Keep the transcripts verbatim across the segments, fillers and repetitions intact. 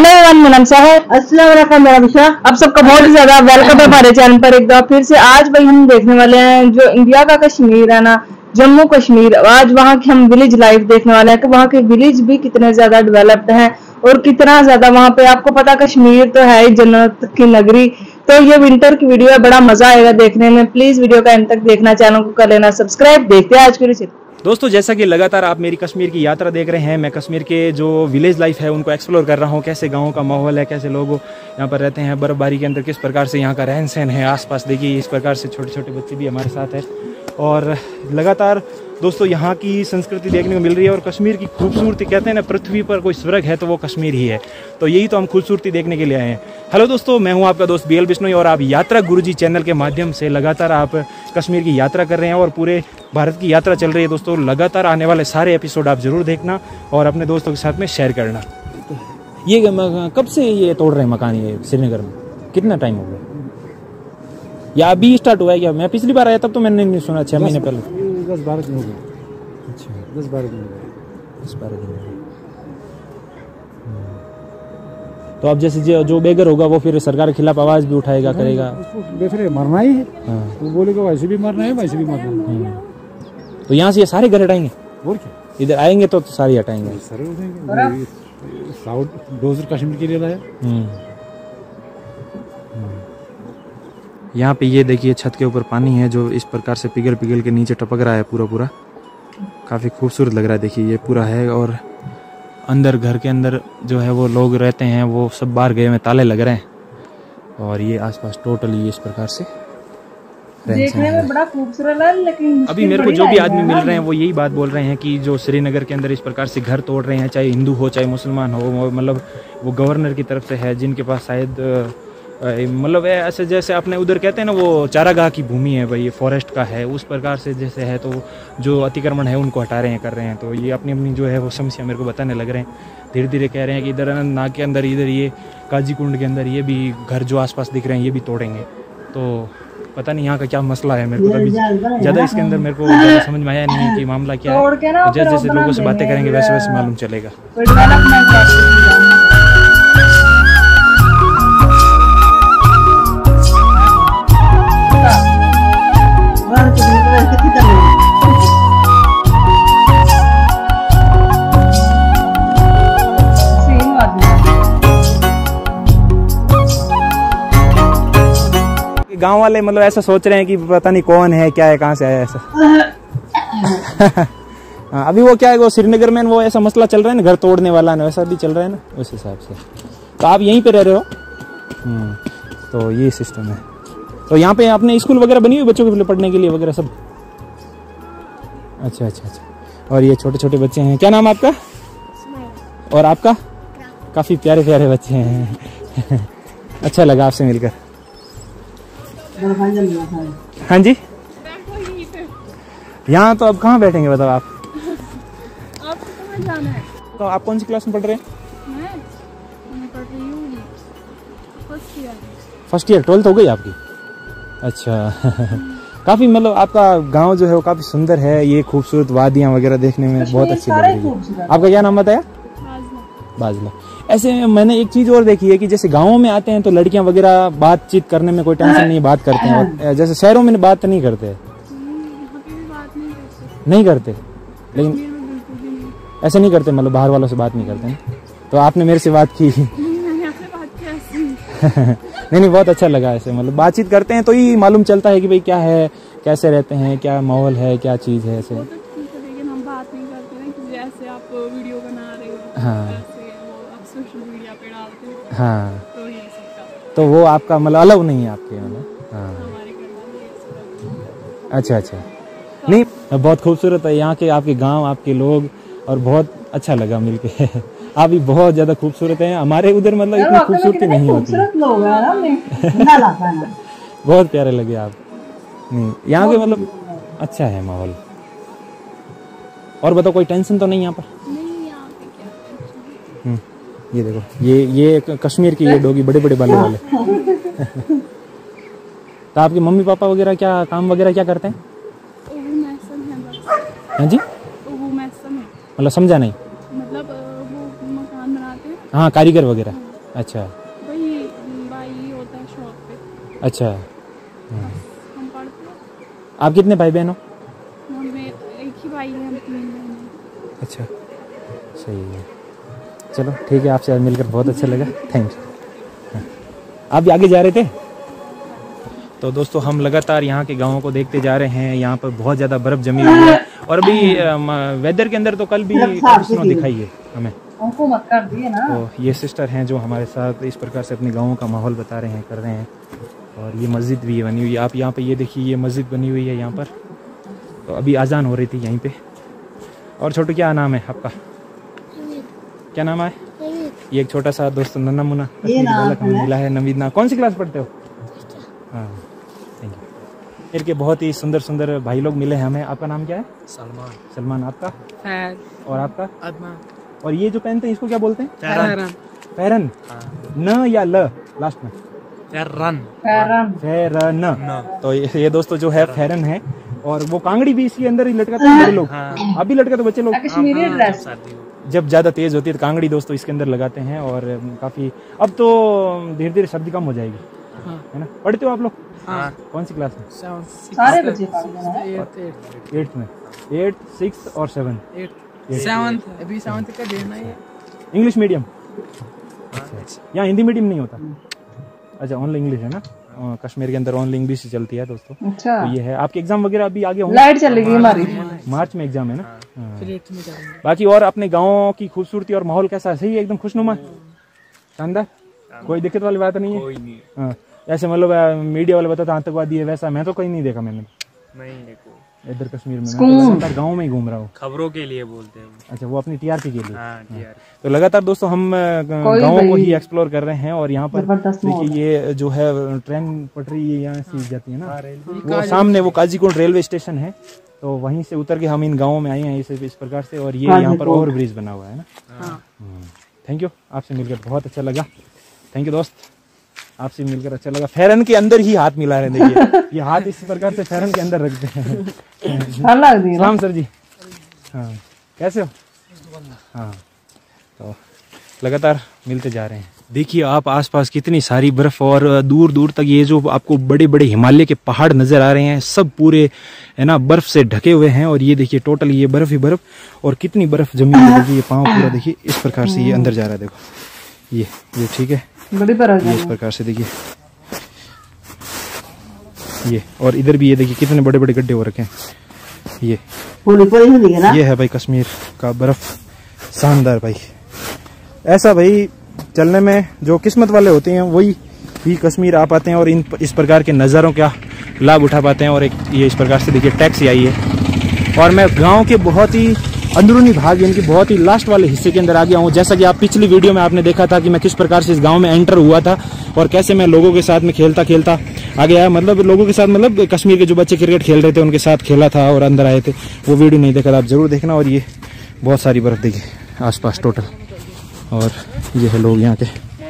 Hello everyone, मेरा नाम साहिर। अस्सलाम वालेकुम, मेरा विशा। आप सबका बहुत ही ज्यादा वेलकम है हमारे चैनल पर एक बार फिर से। आज भाई हम देखने वाले हैं जो इंडिया का कश्मीर है ना, जम्मू कश्मीर। आज वहाँ की हम विलेज लाइफ देखने वाले हैं कि वहाँ के विलेज भी कितने ज्यादा डेवलप्ड हैं और कितना ज्यादा वहाँ पे, आपको पता कश्मीर तो है ही जन्नत की नगरी। तो ये विंटर की वीडियो है, बड़ा मजा आएगा देखने में। प्लीज वीडियो का एंड तक देखना, चैनल को कर लेना सब्सक्राइब। देखते हैं आज की वीडियो। दोस्तों, जैसा कि लगातार आप मेरी कश्मीर की यात्रा देख रहे हैं, मैं कश्मीर के जो विलेज लाइफ है उनको एक्सप्लोर कर रहा हूँ। कैसे गाँव का माहौल है, कैसे लोग यहाँ पर रहते हैं, बर्फबारी के अंदर किस प्रकार से यहाँ का रहन सहन है। आसपास देखिए इस प्रकार से छोटे छोटे बच्चे भी हमारे साथ हैं और लगातार दोस्तों यहाँ की संस्कृति देखने को मिल रही है। और कश्मीर की खूबसूरती, कहते हैं ना पृथ्वी पर कोई स्वर्ग है तो वो कश्मीर ही है। तो यही तो हम खूबसूरती देखने के लिए आए हैं। हेलो दोस्तों, मैं हूँ आपका दोस्त बी एल बिश्नोई और आप यात्रा गुरुजी चैनल के माध्यम से लगातार आप कश्मीर की यात्रा कर रहे हैं और पूरे भारत की यात्रा चल रही है। दोस्तों लगातार आने वाले सारे एपिसोड आप जरूर देखना और अपने दोस्तों के साथ में शेयर करना। ये कब से ये तोड़ रहे हैं मकान ये श्रीनगर में? कितना टाइम हो गया या अभी स्टार्ट हुआ है क्या? मैं पिछली बार आया तब तो मैंने नहीं सुना, छह महीने पहले। दस बारह दिन हो गए। अच्छा, दस बारह दिन हो गए। दस बारह दिन हो गए। तो अब जैसे जो, जो बेघर होगा वो फिर सरकार के खिलाफ आवाज भी उठाएगा, करेगा। उसको बेहतर मरना ही है। हाँ। तो बोलेगा वैसे भी मरना है, वैसे भी मरना है। तो यहाँ से ये सारे घर हटाएंगे और क्या? इधर आएंगे तो सारे हटाएंगे। साउथ डोजर कश्मीर के लिए लाया। यहाँ पे ये देखिए छत के ऊपर पानी है जो इस प्रकार से पिघल पिघल के नीचे टपक रहा है पूरा पूरा। काफ़ी खूबसूरत लग रहा है। देखिए ये पूरा है और अंदर घर के अंदर जो है वो लोग रहते हैं, वो सब बाहर गए में ताले लग रहे हैं। और ये आसपास टोटली इस प्रकार से देखने में बड़ा खूबसूरत है। लेकिन अभी मेरे को जो भी आदमी मिल रहे हैं वो यही बात बोल रहे हैं कि जो श्रीनगर के अंदर इस प्रकार से घर तोड़ रहे हैं, चाहे हिंदू हो चाहे मुसलमान हो, मतलब वो गवर्नर की तरफ से है जिनके पास शायद मतलब ऐसे जैसे अपने उधर कहते हैं ना वो चारागाह की भूमि है भाई, ये फॉरेस्ट का है, उस प्रकार से जैसे है। तो जो अतिक्रमण है उनको हटा रहे हैं, कर रहे हैं। तो ये अपनी अपनी जो है वो समस्या मेरे को बताने लग रहे हैं। धीरे धीरे कह रहे हैं कि इधर नाग के अंदर, इधर ये काजी कुंड के अंदर ये भी घर जो आसपास दिख रहे हैं ये भी तोड़ेंगे। तो पता नहीं यहाँ का क्या मसला है, मेरे को तभी ज़्यादा इसके अंदर मेरे को ज़्यादा समझ में आया नहीं है कि मामला क्या है। जैसे जैसे लोगों से बातें करेंगे वैसे वैसे मालूम चलेगा। गांव वाले मतलब ऐसा सोच रहे हैं कि पता नहीं कौन है, क्या है, कहाँ से आया ऐसा। हाँ, अभी वो क्या है वो श्रीनगर में वो ऐसा मसला चल रहा है ना, घर तोड़ने वाला ना, वैसा भी चल रहा है ना उस हिसाब से। तो आप यहीं पे रह रहे हो? तो ये सिस्टम है। तो यहाँ पे आपने स्कूल वगैरह बनी हुई बच्चों के पढ़ने के लिए वगैरह सब? अच्छा अच्छा अच्छा। और ये छोटे छोटे बच्चे हैं, क्या नाम आपका? और आपका? काफी प्यारे प्यारे बच्चे हैं। अच्छा लगा आपसे मिलकर। हाँ जी, यहाँ तो अब कहाँ बैठेंगे बताओ आप? आपको कहाँ जाना है? तो आप कौन सी क्लास में पढ़ रहे हैं? मैं मैं पढ़ रही हूँ first year. First year, twelfth हो गई आपकी? अच्छा। काफी मतलब आपका गांव जो है वो काफी सुंदर है। ये खूबसूरत वादियाँ वगैरह देखने में बहुत अच्छी लग रही है। आपका क्या नाम बताया? बाजला। ऐसे मैंने एक चीज और देखी है कि जैसे गाँवों में आते हैं तो लड़कियां वगैरह बातचीत करने में कोई टेंशन नहीं, बात करते हैं। और जैसे शहरों में बात नहीं करते। नहीं करते, लेकिन ऐसे नहीं करते, मतलब बाहर वालों से बात नहीं करते हैं। तो आपने मेरे से बात की? नहीं नहीं, बहुत अच्छा लगा। ऐसे मतलब बातचीत करते हैं तो ही मालूम चलता है कि भाई क्या है, कैसे रहते हैं, क्या माहौल है, क्या चीज है। ऐसे लेकिन हम बात नहीं करते हैं कि जैसे आप वीडियो बना रहे हो। हाँ सोशल मीडिया पे डालते हैं। हाँ, तो ये सब तो वो आपका मतलब अलाउ नहीं है आपके मतलब? हाँ, अच्छा अच्छा। नहीं, बहुत खूबसूरत है यहाँ के, आपके गांव, आपके लोग, और बहुत अच्छा लगा मिलके। आप भी बहुत ज्यादा खूबसूरत हैं। हमारे उधर मतलब इतनी खूबसूरती नहीं होती। बहुत प्यारे लगे आप। नहीं, यहाँ के मतलब अच्छा है माहौल। और बताओ, कोई टेंशन तो नहीं यहाँ पर? हम्म, ये देखो, ये ये कश्मीर की ये डॉगी बड़े बड़े बालों वाले। तो आपके मम्मी पापा वगैरह क्या काम वगैरह क्या करते हैं? हाँ जी, मतलब समझा नहीं। मतलब वो मकान बनाते हैं। हाँ, कारीगर वगैरह। अच्छा वही भाई होता है शॉप पे। अच्छा। हम पढ़ते हैं। आप कितने भाई बहन हो? हमें एक ही भाई है, हम तीन बहन हैं। अच्छा सही है, चलो ठीक है, आपसे आज मिलकर बहुत अच्छा लगा, थैंक यू। आप भी आगे जा रहे थे? तो दोस्तों हम लगातार यहाँ के गाँवों को देखते जा रहे हैं। यहाँ पर बहुत ज़्यादा बर्फ़ जमी हुई है और अभी वेदर के अंदर तो कल भी स्नो दिखाई है हमें। मत कर दिए ना। तो ये सिस्टर हैं जो हमारे साथ इस प्रकार से अपने गाँव का माहौल बता रहे हैं, कर रहे हैं। और ये मस्जिद भी बनी हुई है, आप यहाँ पे ये देखिए, ये मस्जिद बनी हुई है यहाँ पर। तो अभी अजान हो रही थी यहीं पे। और छोटू क्या नाम है आपका? क्या नाम है? ये एक छोटा सा दोस्त नन्ना मुन्ना मिला है, नवीद ना। कौन सी क्लास पढ़ते हो? हाँ थैंक यू। फिर के बहुत ही सुंदर सुंदर भाई लोग मिले हैं हमें। आपका नाम क्या है? सलमान। सलमान। आपका? फैज। और आपका? अदनान। और ये जो पहनते हैं इसको क्या बोलते हैं? फैरन। फैरन। न या ल लास्ट में? फैरन। फैरन। फैरन। तो ये, ये दोस्तों जो है फैरन है। और वो कांगड़ी भी इसके अंदर ही लटकाते हैं बड़े लोग। हाँ। अभी लटकाते बच्चे लोग। कश्मीरी ड्रेस जब ज्यादा तेज होती है तो कांगड़ी दोस्तों इसके अंदर लगाते हैं। और काफी अब तो धीरे धीरे सर्दी कम हो जाएगी, है ना? पढ़ते हो आप लोग? हाँ। कौन सी क्लास में? सारे बच्चे एट्थ में। एट्थ, सिक्स और सेवन। सेवंथ अभी सेवंथ का देना है। English medium? यहाँ हिंदी मीडियम नहीं होता? अच्छा ओनली इंग्लिश है ना? कश्मीर के अंदर ओनली इंग्लिश चलती है दोस्तों। अच्छा। तो ये है। आपके एग्जाम वगैरह अभी आगे होंगे? लाइट चलेगी हमारी। मार्च में एग्जाम है ना? हाँ। फिर एट्थ में जाएंगे। बाकी और अपने गाँव की खूबसूरती और माहौल कैसा है? सही है, एकदम खुशनुमा, शानदार, कोई दिक्कत वाली बात नहीं है? कोई नहीं। हाँ। ऐसे मतलब मीडिया वाले बताते आतंकवादी है, वैसा मैं तो कहीं नहीं देखा मैंने। नहीं इधर कश्मीर में मैं तो गाँव में ही घूम रहा हूँ। खबरों के लिए बोलते हैं। अच्छा वो अपनी टीआरपी के लिए। हाँ, टीआरपी। तो लगातार दोस्तों हम गाँवों को ही एक्सप्लोर कर रहे हैं। और यहाँ पर देखिए ये जो है ट्रेन पटरी यहाँ से जाती है ना, वो सामने वो काजीकुंड रेलवे स्टेशन है। तो वहीं से उतर के हम इन गाँवों में आए हैं इस, इस प्रकार से। और ये यहाँ पर ओवर ब्रिज बना हुआ है ना। थैंक यू, आपसे मिलकर बहुत अच्छा लगा। थैंक यू दोस्त, आपसे मिलकर अच्छा लगा। फैरन के अंदर ही हाथ मिला रहे, देखिए ये हाथ इस प्रकार से फैरन के अंदर रखते हैं। सलाम सर जी। हाँ कैसे हो? हाँ तो लगातार मिलते जा रहे हैं। देखिए आप आसपास कितनी सारी बर्फ और दूर दूर तक ये जो आपको बड़े बड़े हिमालय के पहाड़ नजर आ रहे हैं, सब पूरे है ना बर्फ से ढके हुए हैं। और ये देखिए टोटल ये बर्फ ही बर्फ। और कितनी बर्फ जमी है, देखिए ये पाँव पूरा देखिए इस प्रकार से ये अंदर जा रहा है। देखो ये ये ठीक है, बड़ी बर्फ ये इस प्रकार से देखिए ये। और इधर भी ये देखिए कितने बड़े बड़े गड्ढे हो रखे हैं। ये ये है भाई कश्मीर का बर्फ, शानदार भाई। ऐसा भाई चलने में जो किस्मत वाले होते हैं वही ही कश्मीर आ पाते हैं और इन इस प्रकार के नज़ारों का लाभ उठा पाते हैं। और एक ये इस प्रकार से देखिए टैक्सी आई है। और मैं गांव के बहुत ही अंदरूनी भाग यानी कि बहुत ही लास्ट वाले हिस्से के अंदर आ गया हूँ। जैसा कि आप पिछली वीडियो में आपने देखा था कि मैं किस प्रकार से इस गांव में एंटर हुआ था और कैसे मैं लोगों के साथ में खेलता खेलता आ गया। मतलब लोगों के साथ मतलब कश्मीर के जो बच्चे क्रिकेट खेल रहे थे उनके साथ खेला था और अंदर आए थे। वो वीडियो नहीं देखा था, आप जरूर देखना। और ये बहुत सारी बर्फ देखिए आसपास टोटल। और ये है लोग यहाँ के।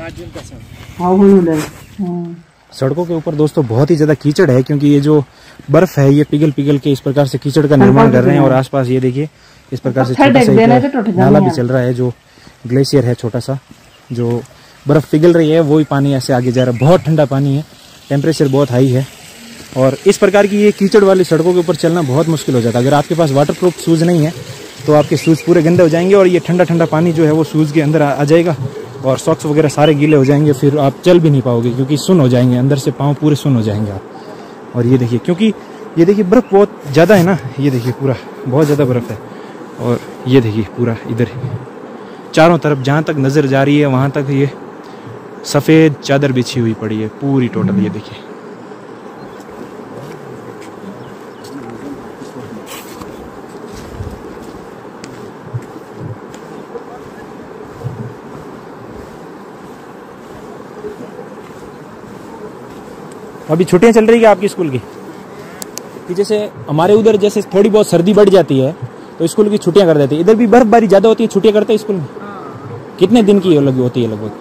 सड़कों के ऊपर दोस्तों बहुत ही ज्यादा कीचड़ है क्योंकि ये जो बर्फ है ये पिघल पिघल के इस प्रकार से कीचड़ का निर्माण कर रहे हैं। और आसपास ये देखिए इस प्रकार से छोटा सा नाला भी चल रहा है, जो ग्लेशियर है छोटा सा, जो बर्फ पिघल रही है वही पानी ऐसे आगे जा रहा है। बहुत ठंडा पानी है, टेम्परेचर बहुत हाई है। और इस प्रकार की ये कीचड़ वाली सड़कों के ऊपर चलना बहुत मुश्किल हो जाता है। अगर आपके पास वाटर प्रूफ शूज नहीं है तो आपके शूज पूरे गंदे हो जाएंगे और ये ठंडा ठंडा पानी जो है वो शूज के अंदर आ जाएगा और सॉक्स वगैरह सारे गीले हो जाएंगे। फिर आप चल भी नहीं पाओगे क्योंकि सुन हो जाएंगे, अंदर से पाँव पूरे सुन हो जाएंगे आप। और ये देखिए क्योंकि ये देखिए बर्फ बहुत ज़्यादा है ना, ये देखिए पूरा बहुत ज़्यादा बर्फ है। और ये देखिए पूरा इधर चारों तरफ जहाँ तक नज़र जा रही है वहाँ तक ये सफ़ेद चादर बिछी हुई पड़ी है पूरी टोटल। ये देखिए अभी छुट्टियां चल रही है आपकी स्कूल की कि जैसे हमारे उधर जैसे थोड़ी बहुत सर्दी बढ़ जाती है तो स्कूल की छुट्टियां कर देती है। इधर भी बर्फबारी ज्यादा होती है, छुट्टियां करते हैं स्कूल में? हाँ। कितने दिन की लगी होती है लगभग?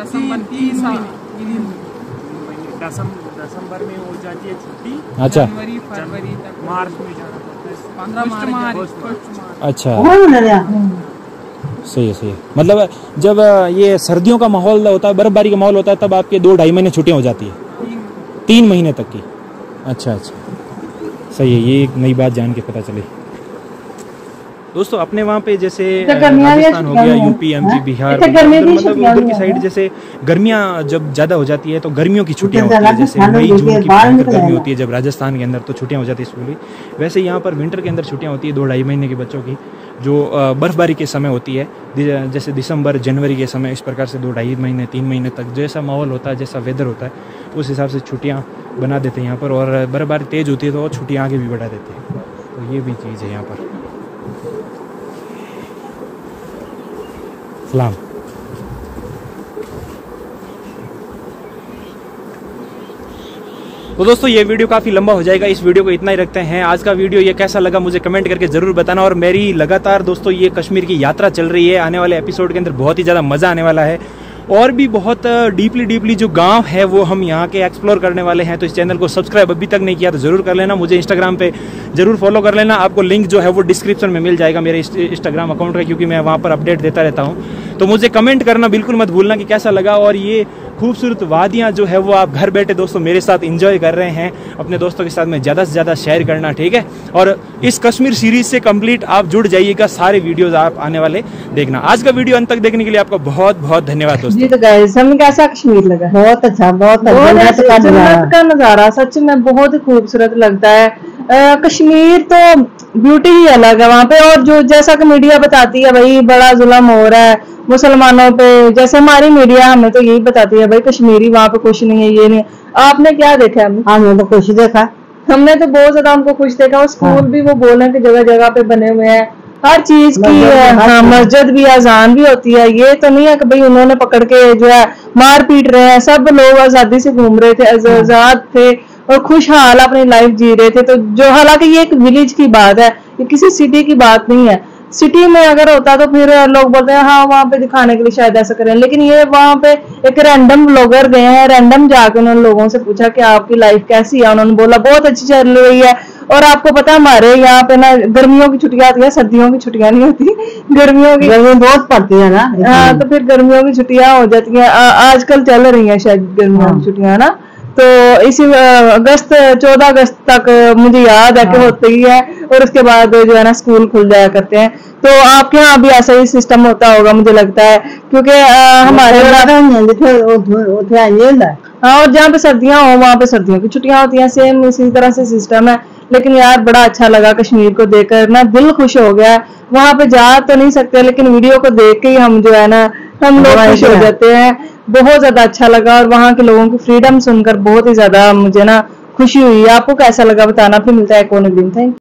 दिसंबर में हो जाती है छुट्टी। अच्छा जनवरी फरवरी तक, मार्च में जाना पड़ता है। पंद्रह मार्च। अच्छा सही है, सही है। मतलब जब ये सर्दियों का माहौल होता है, बर्फबारी का माहौल होता है, तब आपके दो ढाई महीने छुट्टियां हो जाती है, तीन महीने तक की। अच्छा अच्छा, सही है, ये एक नई बात जान के पता चली। दोस्तों अपने वहाँ पे जैसे राजस्थान हो गया, यूपी, एमपी, बिहार, मतलब उधर की साइड जैसे गर्मियाँ जब ज़्यादा हो जाती है तो गर्मियों की छुट्टियाँ होती है, जैसे मई जून की भयंकर गर्मी होती है जब राजस्थान के अंदर, तो छुट्टियाँ हो जाती है स्कूल की। वैसे यहाँ पर विंटर के अंदर छुट्टियाँ होती है दो ढाई महीने के बच्चों की, जो बर्फबारी के समय होती है, जैसे दिसंबर जनवरी के समय, इस प्रकार से दो ढाई महीने तीन महीने तक जैसा माहौल होता है, जैसा वेदर होता है, उस हिसाब से छुट्टियाँ बना देते हैं यहाँ पर। और बर्फबारी तेज़ होती है तो छुट्टियाँ आगे भी बढ़ा देते हैं, तो ये भी चीज़ है यहाँ पर। सलाम। तो दोस्तों ये वीडियो काफ़ी लंबा हो जाएगा, इस वीडियो को इतना ही रखते हैं। आज का वीडियो ये कैसा लगा मुझे कमेंट करके ज़रूर बताना। और मेरी लगातार दोस्तों ये कश्मीर की यात्रा चल रही है, आने वाले एपिसोड के अंदर बहुत ही ज़्यादा मज़ा आने वाला है, और भी बहुत डीपली डीपली जो गांव है वो हम यहाँ के एक्सप्लोर करने वाले हैं। तो इस चैनल को सब्सक्राइब अभी तक नहीं किया तो ज़रूर कर लेना, मुझे इंस्टाग्राम पे ज़रूर फॉलो कर लेना, आपको लिंक जो है वो डिस्क्रिप्शन में मिल जाएगा मेरे इंस्टाग्राम अकाउंट का, क्योंकि मैं वहाँ पर अपडेट देता रहता हूँ। तो मुझे कमेंट करना बिल्कुल मत भूलना कि कैसा लगा, और ये खूबसूरत वादियाँ जो है वो आप घर बैठे दोस्तों मेरे साथ एंजॉय कर रहे हैं, अपने दोस्तों के साथ में ज़्यादा से ज़्यादा शेयर करना, ठीक है। और इस कश्मीर सीरीज से कंप्लीट आप जुड़ जाइएगा, सारे वीडियोस आप आने वाले देखना। आज का वीडियो अंत तक देखने के लिए आपका बहुत बहुत धन्यवाद दोस्तों। जी तो गाइस हमें कैसा कश्मीर लगा? बहुत अच्छा, बहुत जन्नत का नजारा सच में बहुत ही खूबसूरत लगता है। आ, कश्मीर तो ब्यूटी ही अलग है वहाँ पे। और जो जैसा कि मीडिया बताती है भाई बड़ा जुल्म हो रहा है मुसलमानों पे, जैसे हमारी मीडिया हमें तो यही बताती है भाई कश्मीरी वहाँ पे कुछ नहीं है, ये नहीं। आपने क्या देखा? हमने तो कुछ देखा, हमने तो बहुत ज्यादा उनको खुश देखा। और स्कूल भी वो बोल रहे हैं कि जगह जगह पे बने हुए हैं, हर चीज की, हाँ मस्जिद भी, अजान भी होती है। ये तो नहीं है कि भाई उन्होंने पकड़ के जो है मार पीट रहे हैं, सब लोग आजादी से घूम रहे थे, आजाद थे और खुशहाल अपनी लाइफ जी रहे थे। तो जो हालांकि ये एक विलेज की बात है, ये किसी सिटी की बात नहीं है। सिटी में अगर होता तो फिर लोग बोलते हैं हाँ वहाँ पे दिखाने के लिए शायद ऐसा करें, लेकिन ये वहाँ पे एक रैंडम ब्लॉगर गए हैं, रैंडम जाके उन्होंने लोगों से पूछा कि आपकी लाइफ कैसी है, उन्होंने बोला बहुत अच्छी चल रही है। और आपको पता है हमारे यहाँ पे ना गर्मियों की छुट्टियां आती है, सर्दियों की छुट्टियां नहीं होती, गर्मियों की गर्मी बहुत पड़ती है ना। हाँ तो फिर गर्मियों की छुट्टियां हो जाती हैं, आजकल चल रही हैं शायद गर्मियों की छुट्टियां ना। तो इसी अगस्त चौदह अगस्त तक मुझे याद है कि होती ही है, और उसके बाद जो है ना स्कूल खुल जाया करते हैं। तो आपके यहाँ भी ऐसा ही सिस्टम होता होगा मुझे लगता है, क्योंकि हमारे हाँ और जहाँ पे सर्दियां हो वहाँ पे सर्दियों की छुट्टियां होती हैं, सेम इसी तरह से सिस्टम है। लेकिन यार बड़ा अच्छा लगा कश्मीर को देखकर ना, दिल खुश हो गया। वहाँ पे जा तो नहीं सकते लेकिन वीडियो को देख के ही हम जो है ना हम लोग खुश हो जाते हैं। बहुत ज्यादा अच्छा लगा और वहाँ के लोगों की फ्रीडम सुनकर बहुत ही ज्यादा मुझे ना खुशी हुई। आपको कैसा लगा बताना, फिर मिलता है कौन दिन। थैंक